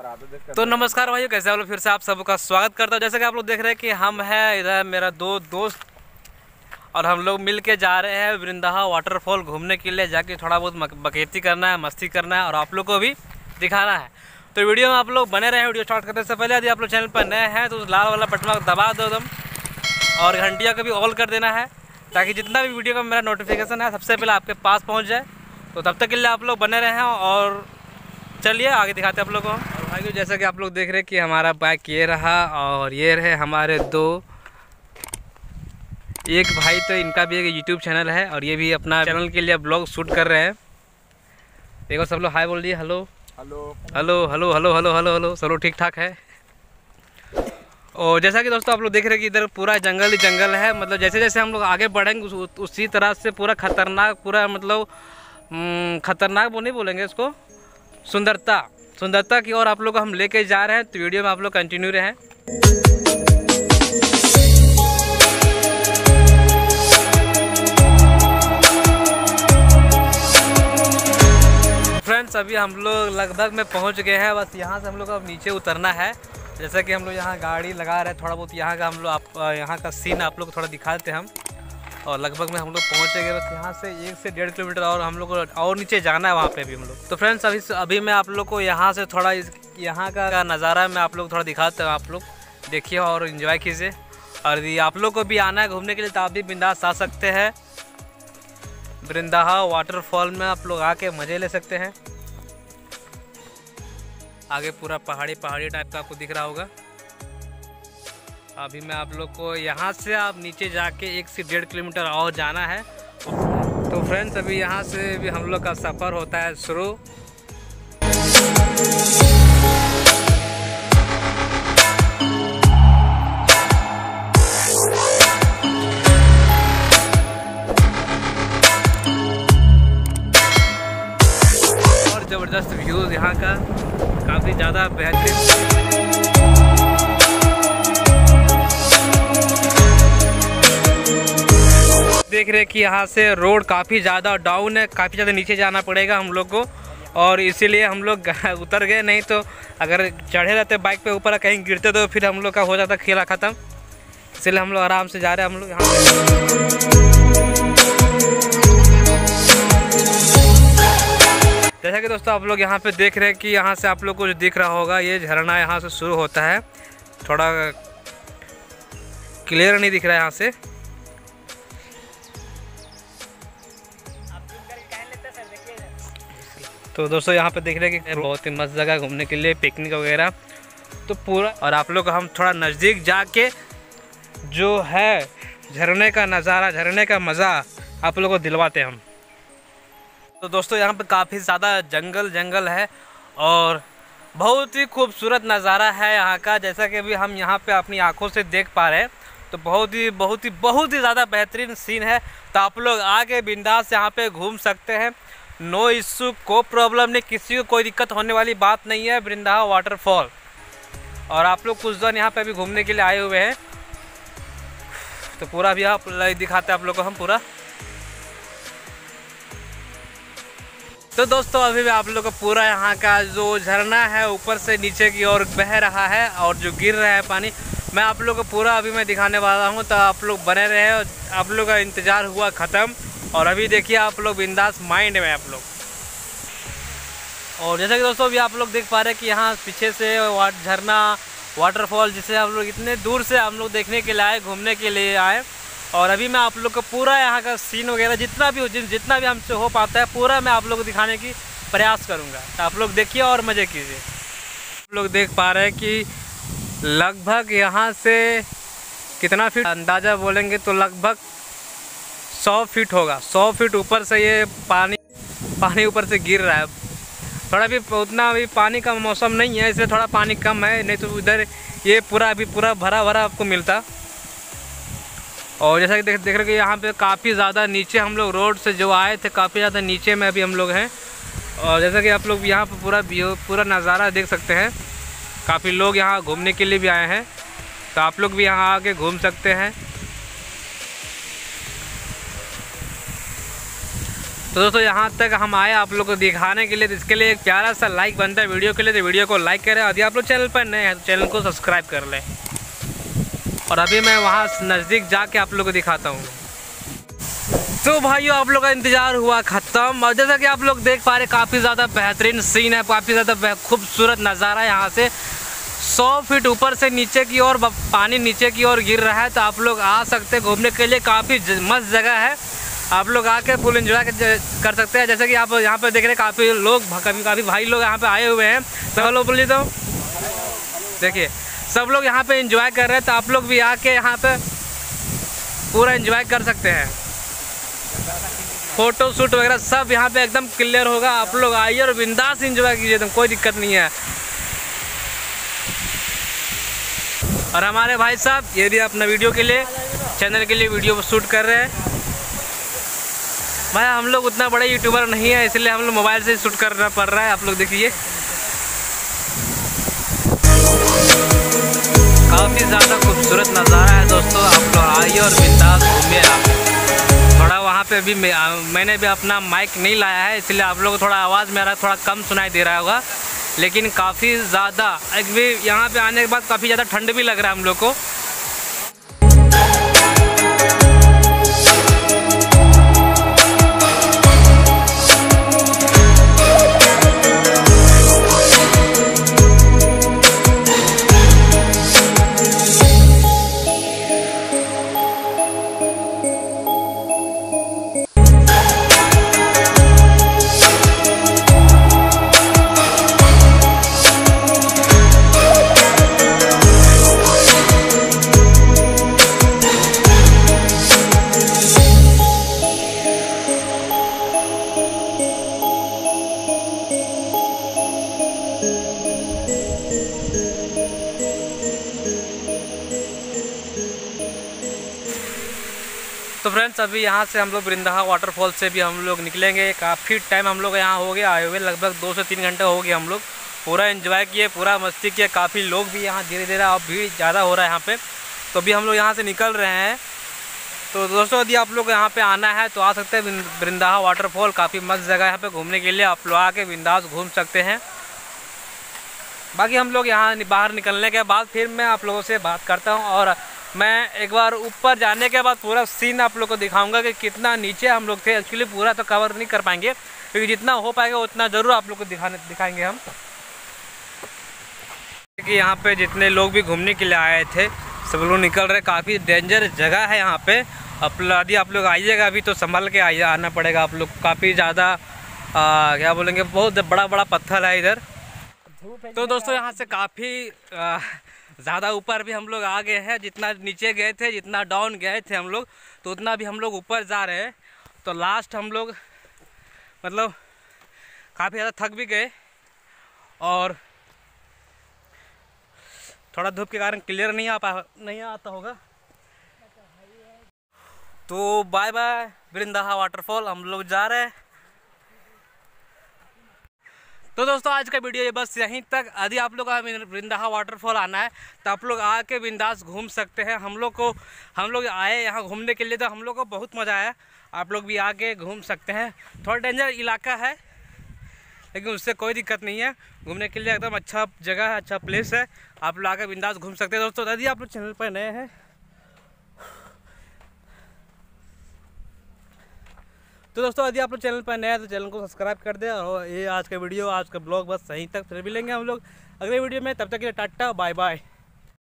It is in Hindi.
तो नमस्कार भाइयों, कैसे आप लोग। फिर से आप सबका स्वागत करता हूँ। जैसे कि आप लोग देख रहे हैं कि हम हैं इधर, मेरा दो दोस्त और हम लोग मिल के जा रहे हैं वृंदाहा वाटरफॉल घूमने के लिए। जाके थोड़ा बहुत बकेती करना है, मस्ती करना है और आप लोग को भी दिखाना है। तो वीडियो में आप लोग बने रहे। वीडियो स्टार्ट करने से पहले यदि आप लोग चैनल पर नए हैं तो उस लाल वाला बटन को दबा दो दम, और घंटिया को भी ऑल कर देना है ताकि जितना भी वीडियो का मेरा नोटिफिकेशन है सबसे पहले आपके पास पहुँच जाए। तो तब तक के लिए आप लोग बने रहे हैं और चलिए आगे दिखाते हैं आप लोगों को। और भाई जैसा कि आप लोग देख रहे हैं कि हमारा बाइक ये रहा और ये रहे हमारे दो। एक भाई तो इनका भी एक यूट्यूब चैनल है और ये भी अपना चैनल के लिए ब्लॉग शूट कर रहे हैं। देखो सब लोग हाय बोल दिए। Hello hello hello hello hello hello hello hello सब लोग ठीक ठाक है। और जैसा कि दोस्तों आप लोग देख रहे हैं कि इधर पूरा जंगल ही जंगल है। मतलब जैसे जैसे हम लोग आगे बढ़ेंगे उसी तरह से पूरा खतरनाक, पूरा मतलब खतरनाक वो नहीं बोलेंगे इसको, सुंदरता की ओर आप लोग को हम लेके जा रहे हैं। तो वीडियो में आप लोग कंटिन्यू रहें। फ्रेंड्स अभी हम लोग लगभग में पहुंच गए हैं। बस यहाँ से हम लोग को अब नीचे उतरना है। जैसा कि हम लोग यहाँ गाड़ी लगा रहे हैं, थोड़ा बहुत यहाँ का हम लोग यहाँ का सीन आप लोग को थोड़ा दिखा देते हैं हम। और लगभग में हम लोग पहुँचेंगे। बस यहाँ से 1 से 1.5 किलोमीटर और हम लोग को और नीचे जाना है वहाँ पे भी हम लोग। तो फ्रेंड्स अभी मैं आप लोग को यहाँ से थोड़ा यहाँ का नज़ारा मैं आप लोग थोड़ा दिखाता हूँ। आप लोग देखिए और इन्जॉय कीजिए। और यदि आप लोग को भी आना है घूमने के लिए तो आप भी बिंदास आ सकते हैं। वृंदाहा वाटरफॉल में आप लोग आके मज़े ले सकते हैं। आगे पूरा पहाड़ी टाइप का आपको दिख रहा होगा। अभी मैं आप लोग को यहाँ से आप नीचे जाके 1 से 1.5 किलोमीटर और जाना है। तो फ्रेंड्स अभी यहाँ से भी हम लोग का सफ़र होता है शुरू। और ज़बरदस्त व्यूज़ यहाँ का काफ़ी ज़्यादा बेहतरीन। देख रहे हैं कि यहाँ से रोड काफ़ी ज़्यादा डाउन है, काफ़ी ज़्यादा नीचे जाना पड़ेगा हम लोग को। और इसीलिए हम लोग उतर गए, नहीं तो अगर चढ़े रहते बाइक पे ऊपर कहीं गिरते तो फिर हम लोग का हो जाता खेला ख़त्म। इसलिए हम लोग आराम से जा रहे हैं हम लोग यहाँ। जैसा कि दोस्तों आप लोग यहाँ पे देख रहे हैं कि यहाँ से आप लोग को जो दिख रहा होगा ये झरना यहाँ से शुरू होता है। थोड़ा क्लियर नहीं दिख रहा है यहाँ से। तो दोस्तों यहाँ पे देख रहे हैं कि बहुत ही मस्त जगह घूमने के लिए, पिकनिक वगैरह तो पूरा। और आप लोग हम थोड़ा नज़दीक जाके जो है झरने का नज़ारा, झरने का मज़ा आप लोगों को दिलवाते हैं हम। तो दोस्तों यहाँ पे काफ़ी ज़्यादा जंगल है और बहुत ही खूबसूरत नज़ारा है यहाँ का। जैसा कि अभी हम यहाँ पे अपनी आँखों से देख पा रहे हैं तो बहुत ही ज़्यादा बेहतरीन सीन है। तो आप लोग आके बिंदास यहाँ पे घूम सकते हैं। नो इशू, कोई प्रॉब्लम नहीं, किसी को कोई दिक्कत होने वाली बात नहीं है। वृंदाहा वाटरफॉल और आप लोग कुछ दिन यहाँ पे अभी घूमने के लिए आए हुए हैं। तो पूरा भी आप दिखाते हैं आप लोग को हम पूरा। तो दोस्तों अभी भी आप लोग को पूरा यहाँ का जो झरना है ऊपर से नीचे की ओर बह रहा है और जो गिर रहा है पानी, मैं आप लोग को पूरा अभी मैं दिखाने वाला हूँ। तो आप लोग बने रहे और आप लोग का इंतज़ार हुआ ख़त्म। और अभी देखिए आप लोग बिंदास माइंड में आप लोग। और जैसा कि दोस्तों अभी आप लोग देख पा रहे हैं कि यहाँ पीछे से झरना वाटरफॉल जिसे हम लोग इतने दूर से हम लोग देखने के लिए आए, घूमने के लिए आए। और अभी मैं आप लोग को पूरा यहाँ का सीन वगैरह जितना भी हमसे हो पाता है पूरा मैं आप लोग को दिखाने की प्रयास करूँगा। तो आप लोग देखिए और मज़े कीजिए। आप लोग देख पा रहे हैं कि लगभग यहाँ से कितना फीट अंदाज़ा बोलेंगे तो लगभग 100 फीट होगा। 100 फीट ऊपर से ये पानी ऊपर से गिर रहा है। थोड़ा भी उतना अभी पानी का मौसम नहीं है इसलिए थोड़ा पानी कम है, नहीं तो उधर ये अभी पूरा भरा आपको मिलता। और जैसा कि देख रहे कि यहाँ पे काफ़ी ज़्यादा नीचे हम लोग रोड से जो आए थे काफ़ी ज़्यादा नीचे में अभी हम लोग हैं। और जैसा कि आप लोग यहाँ पर पूरा नज़ारा देख सकते हैं। काफ़ी लोग यहाँ घूमने के लिए भी आए हैं। तो आप लोग भी यहाँ आके घूम सकते हैं। तो दोस्तों यहाँ तक हम आए आप लोग को दिखाने के लिए, तो इसके लिए एक प्यारा सा लाइक बनता है वीडियो के लिए, तो वीडियो को लाइक करें। यदि आप लोग चैनल पर नए हैं तो चैनल को सब्सक्राइब कर लें। और अभी मैं वहाँ नज़दीक जाके आप लोग को दिखाता हूँ। तो भाइयों आप लोग का इंतज़ार हुआ ख़त्म, और जैसा कि आप लोग देख पा रहे काफ़ी ज़्यादा बेहतरीन सीन है, काफ़ी ज़्यादा खूबसूरत नज़ारा। यहाँ से 100 फीट ऊपर से नीचे की ओर पानी नीचे की ओर गिर रहा है। तो आप लोग आ सकते हैं घूमने के लिए, काफ़ी मस्त जगह है। आप लोग आके फुल एंजॉय कर सकते हैं। जैसे कि आप यहाँ पे देख रहे हैं काफ़ी लोग, काफ़ी भाई लोग यहाँ पे आए हुए हैं। तो हेलो बोलिए, तो देखिए सब लोग यहाँ पे एंजॉय कर रहे हैं। तो आप लोग भी आके यहाँ पे पूरा एंजॉय कर सकते हैं। फ़ोटो शूट वगैरह सब यहाँ पे एकदम क्लियर होगा। आप लोग आइए और बिंदास एंजॉय कीजिए, तो कोई दिक्कत नहीं है। और हमारे भाई साहब ये भी अपना वीडियो के लिए, चैनल के लिए वीडियो शूट कर रहे हैं। भाई हम लोग उतना बड़े यूट्यूबर नहीं है, इसलिए हम लोग मोबाइल से शूट करना पड़ रहा है। आप लोग देखिए काफ़ी ज़्यादा खूबसूरत नज़ारा है दोस्तों। आप लोग आइए और बिंदास घूमिए। आप थोड़ा वहाँ पे भी मैंने भी अपना माइक नहीं लाया है, इसलिए आप लोग को थोड़ा आवाज़ मेरा थोड़ा कम सुनाई दे रहा होगा। लेकिन काफ़ी ज़्यादा यहाँ पे आने के बाद काफ़ी ज़्यादा ठंड भी लग रहा है हम लोग को। तो फ्रेंड्स अभी यहाँ से हम लोग वृंदाहा वाटरफॉल से भी हम लोग निकलेंगे। काफ़ी टाइम हम लोग यहाँ हो गया आए हुए, लगभग 2 से 3 घंटे हो गए। हम लोग पूरा एंजॉय किए, पूरा मस्ती किए। काफ़ी लोग भी यहाँ धीरे धीरे अब भीड़ ज़्यादा हो रहा है यहाँ पे। तो अभी हम लोग यहाँ से निकल रहे हैं। तो दोस्तों यदि आप लोग यहाँ पे आना है तो आ सकते हैं। वृंदाहा वाटरफॉल काफ़ी मस्त जगह है यहाँ पे घूमने के लिए, आप लोग आके बिंदास घूम सकते हैं। बाकी हम लोग यहाँ बाहर निकलने के बाद फिर मैं आप लोगों से बात करता हूँ, और मैं एक बार ऊपर जाने के बाद पूरा सीन आप लोग को दिखाऊंगा कि कितना नीचे हम लोग थे। एक्चुअली पूरा तो कवर नहीं कर पाएंगे, क्योंकि जितना हो पाएगा उतना ज़रूर आप लोग को दिखाएंगे हम। कि यहाँ पे जितने लोग भी घूमने के लिए आए थे सब लोग निकल रहे। काफ़ी डेंजर जगह है यहाँ पे। यदि आप लोग आइएगा अभी तो संभल के आना पड़ेगा आप लोग। काफ़ी ज़्यादा क्या बोलेंगे, बहुत बड़ा बड़ा पत्थर है इधर। तो दोस्तों यहाँ से काफ़ी ज़्यादा ऊपर भी हम लोग आ गए हैं। जितना नीचे गए थे, जितना डाउन गए थे हम लोग, तो उतना भी हम लोग ऊपर जा रहे हैं। तो लास्ट हम लोग मतलब काफ़ी ज़्यादा थक भी गए, और थोड़ा धूप के कारण क्लियर नहीं आता होगा। तो बाय बाय वृंदाहा वाटरफॉल, हम लोग जा रहे हैं। तो दोस्तों आज का वीडियो ये बस यहीं तक। यदि आप लोग वृंदाहा वाटरफॉल आना है तो आप लोग आके बिंदास घूम सकते हैं। हम लोग आए यहाँ घूमने के लिए, तो हम लोग को बहुत मज़ा आया। आप लोग भी आके घूम सकते हैं। थोड़ा डेंजर इलाका है, लेकिन उससे कोई दिक्कत नहीं है। घूमने के लिए एकदम अच्छा जगह है, अच्छा प्लेस है। आप लोग आके बिंदास घूम सकते हैं। दोस्तों यदि आप लोग चैनल पर नए हैं तो दोस्तों यदि आप लोग चैनल पर नए हैं तो चैनल को सब्सक्राइब कर दें। और ये आज का वीडियो, आज का ब्लॉग बस यहीं तक। फिर मिलेंगे हम लोग अगले वीडियो में, तब तक के लिए टाटा बाय बाय।